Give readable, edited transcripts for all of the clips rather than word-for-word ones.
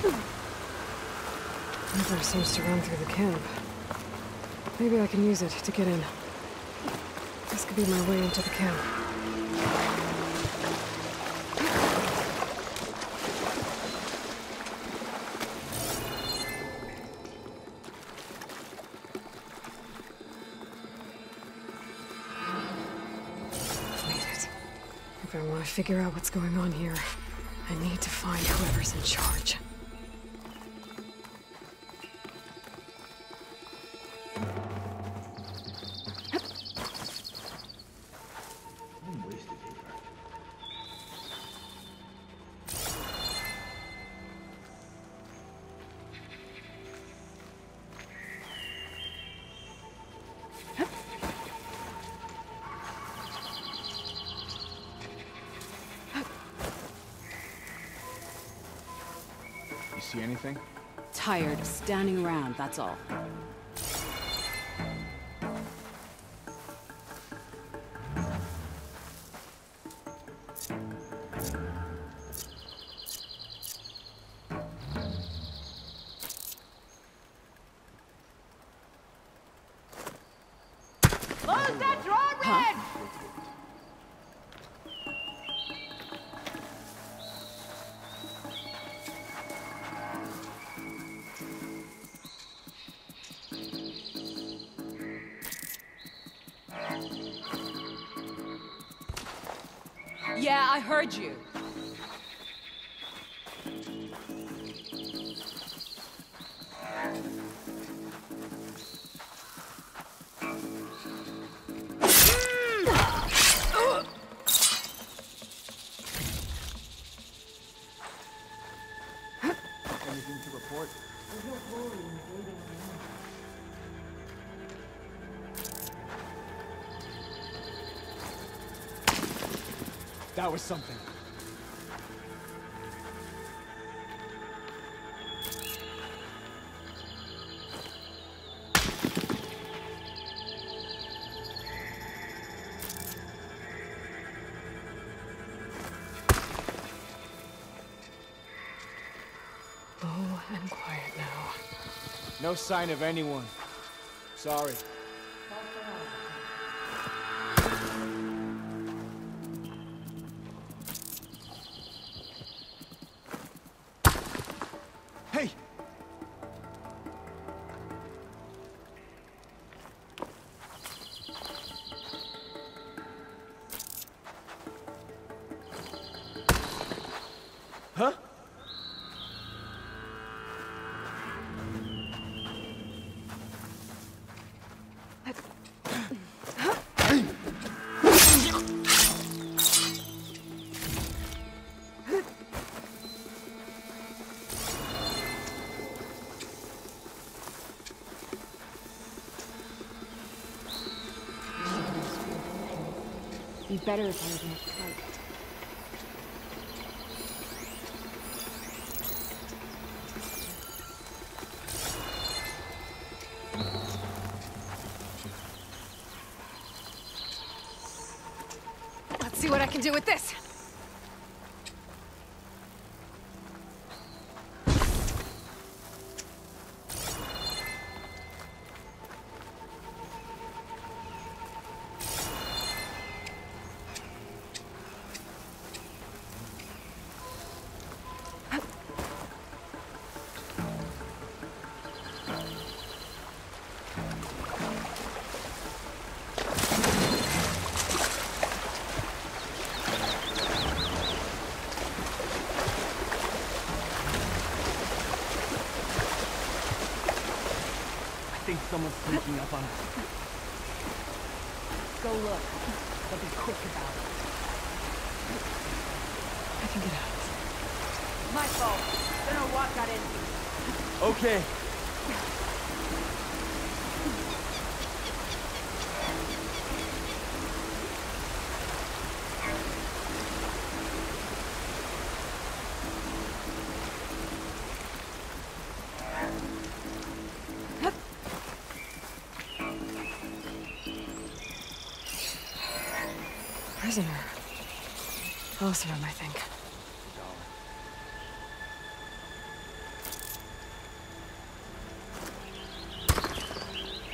River seems to run through the camp. Maybe I can use it to get in. This could be my way into the camp. If I want to figure out what's going on here, I need to find whoever's in charge. See anything? Tired of standing around, that's all. Close that door, Red! Yeah, I heard you. Anything to report? That was something. Low and quiet now. No sign of anyone. Sorry. Hey! Huh? Be better if I was more quiet. Let's see what I can do with this. I think someone's sneaking up on us. Go look, but be quick about it. I can get out. My fault. Don't know what got into me. Okay. Prisoner. Close room, I think.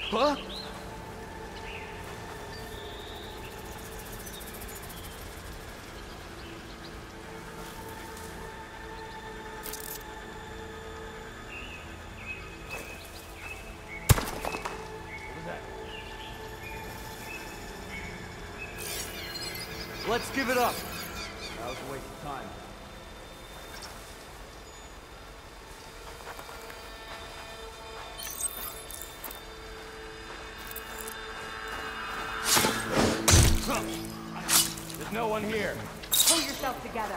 Huh? Let's give it up. That was a waste of time. There's no one here. Pull yourself together.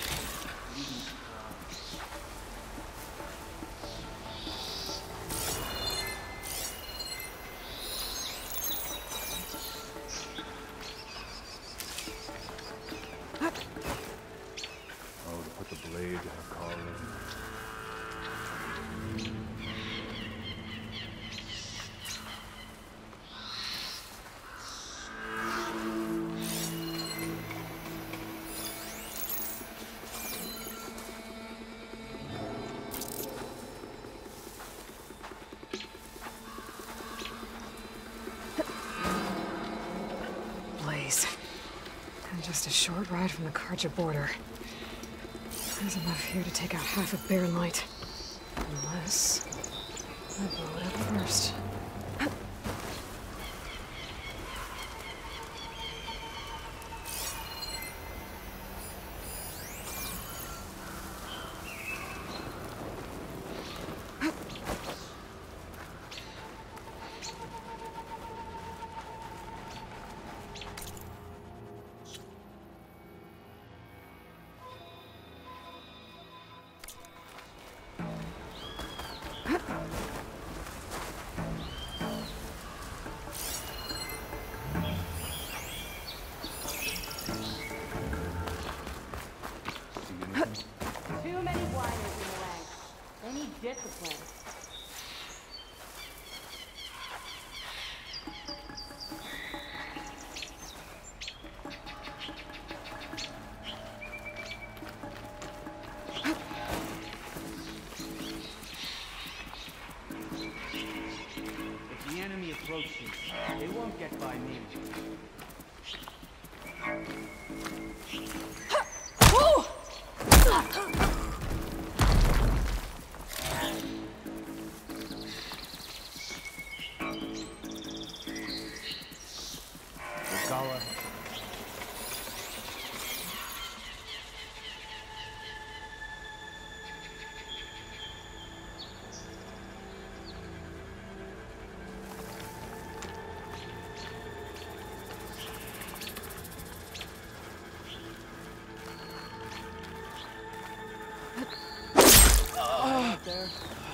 Oh, to put the blade in her collar. Blaze. And just a short ride from the Karja border. There's enough here to take out half of Bear Light. Unless I blow it up first. Too many whiners in the ranks. They need discipline. If the enemy approaches, they won't get by me. Gala. There.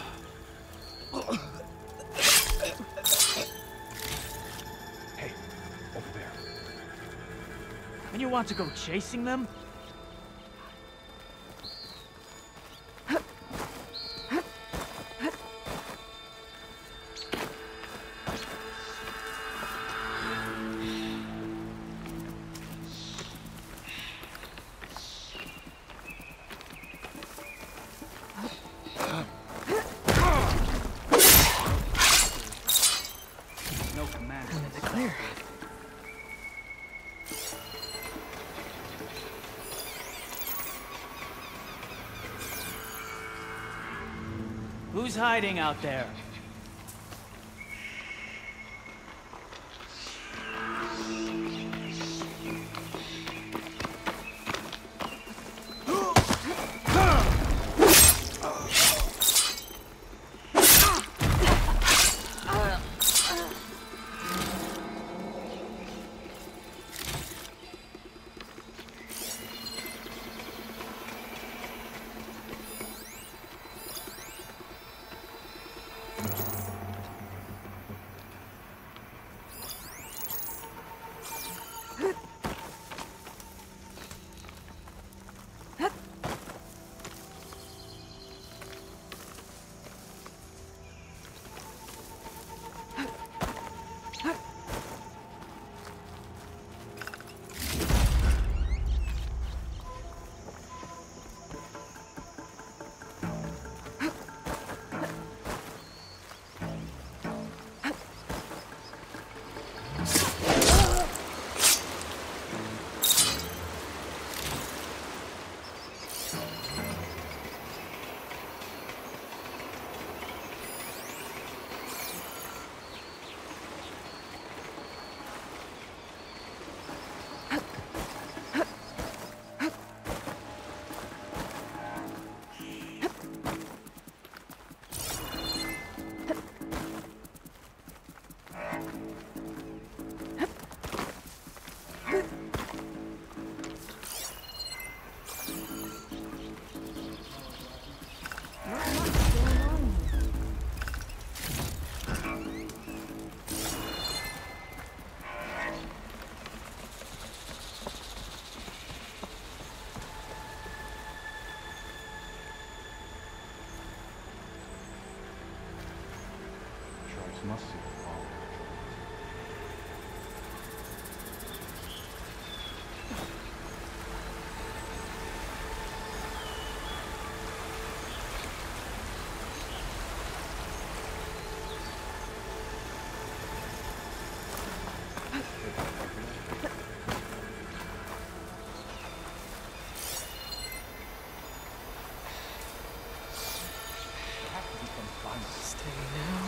Hey, over there. And you want to go chasing them? No command. I'm in the clear. Who's hiding out there? must see the fall. Steady now.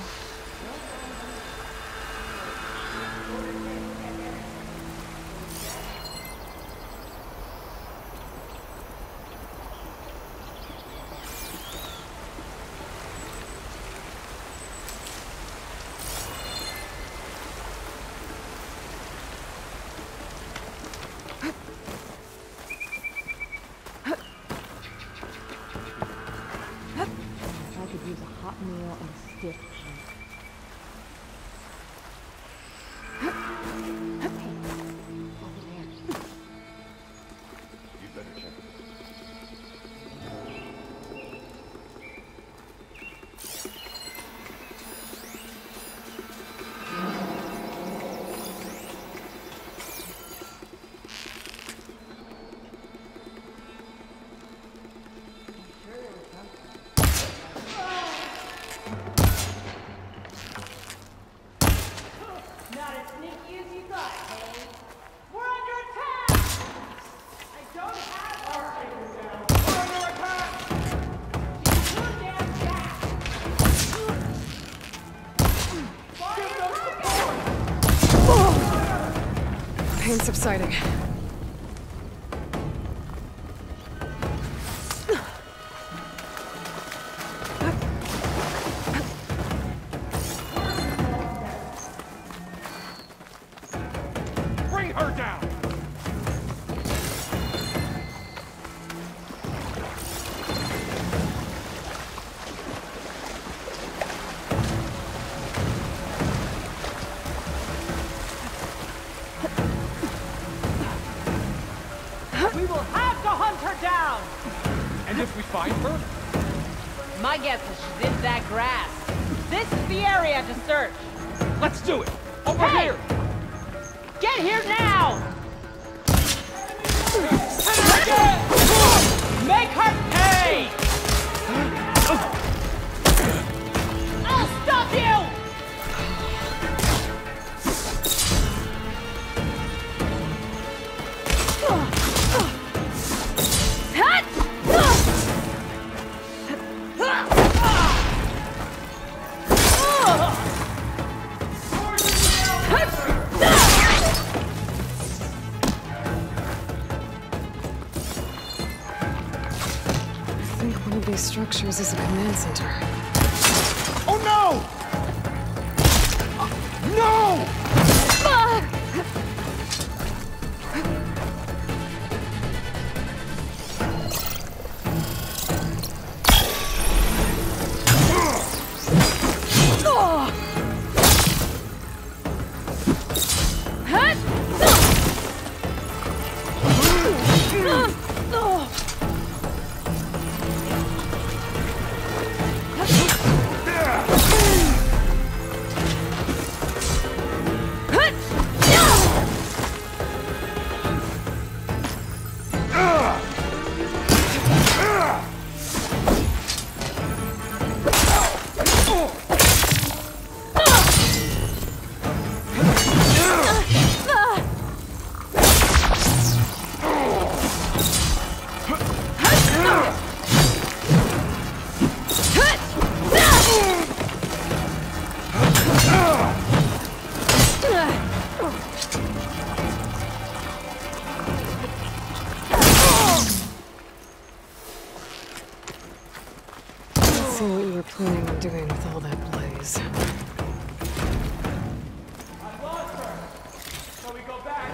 I could use a hot meal and a stiff drink. You better check it. Not as sneaky as you thought, hey? We're under attack! I don't have our fingers down. We're under attack! She's too damn fast! Pain subsiding. Bring her down! We will have to hunt her down! And if we find her? My guess is she's in that grass. This is the area to search. Let's do it! Over Hey! here! Get here now! Make her pay! I'll stop you! I think one of these structures is a command center. Oh no! No! See what you were planning on doing with all that blaze. I've lost her. So we go back.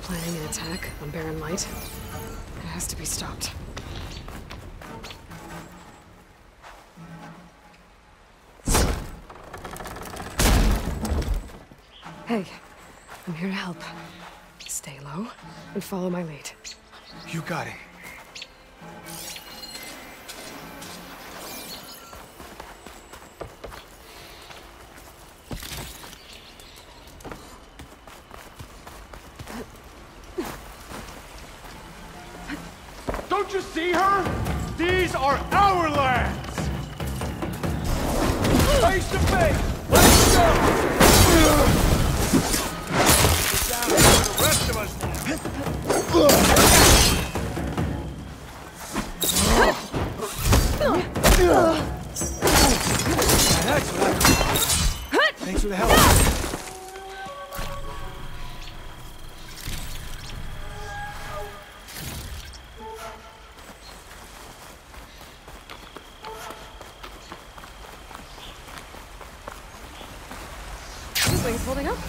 planning an attack on Barren Light. It has to be stopped. Hey, I'm here to help. Stay low and follow my lead. You got it. Don't you see her? These are our lands! Face to face! Let's go! Get down for the rest of us now. That's what I... Thanks for the help. Wings holding up?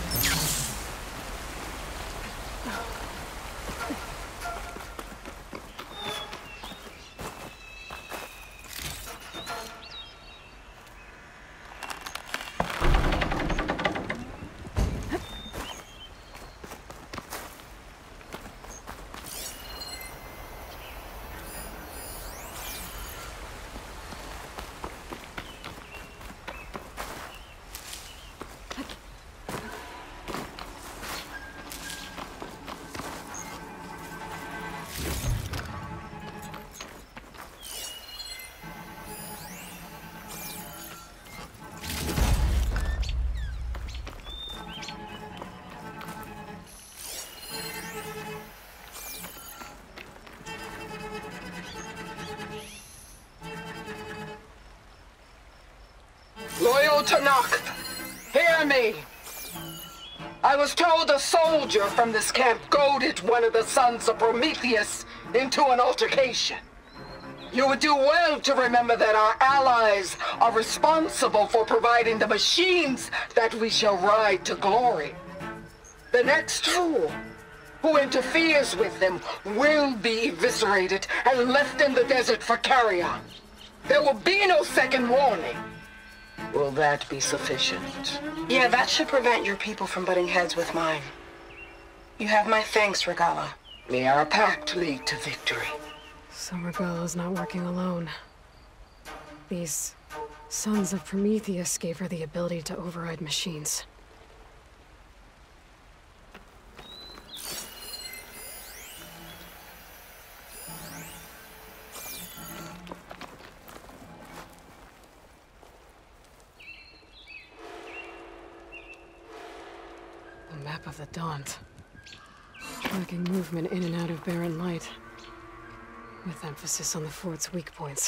Loyal Tanakh, hear me. I was told a soldier from this camp goaded one of the sons of Prometheus into an altercation. You would do well to remember that our allies are responsible for providing the machines that we shall ride to glory. The next fool who interferes with them will be eviscerated and left in the desert for carrion. There will be no second warning. Will that be sufficient? Yeah, that should prevent your people from butting heads with mine. You have my thanks, Regala. May our pact lead to victory. So Regala's not working alone. These sons of Prometheus gave her the ability to override machines. A map of the Daunt. Tracking movement in and out of Barren Light. With emphasis on the fort's weak points.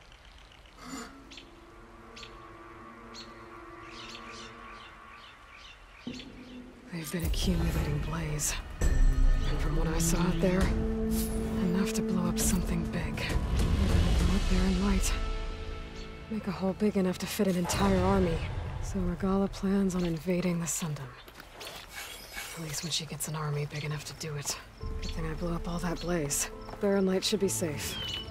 They've been accumulating blaze. And from what I saw out there, enough to blow up something big. Blow up Barren Light. Make a hole big enough to fit an entire army. So Regala plans on invading the Sundom. At least when she gets an army big enough to do it. Good thing I blew up all that blaze. Barren Light should be safe.